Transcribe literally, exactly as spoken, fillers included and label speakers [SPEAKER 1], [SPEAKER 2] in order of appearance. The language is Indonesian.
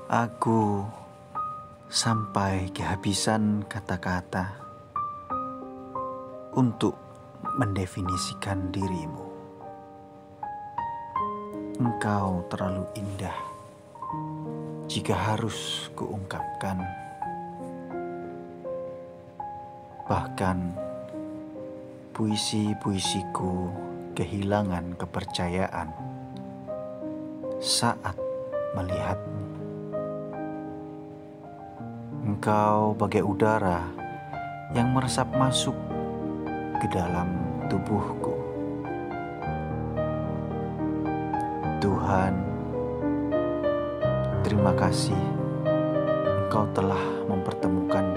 [SPEAKER 1] Aku sampai kehabisan kata-kata untuk mendefinisikan dirimu. Engkau terlalu indah jika harus kuungkapkan. Bahkan puisi-puisiku kehilangan kepercayaan saat melihatmu. Engkau bagai udara yang meresap masuk ke dalam tubuhku. Tuhan, terima kasih Engkau telah mempertemukan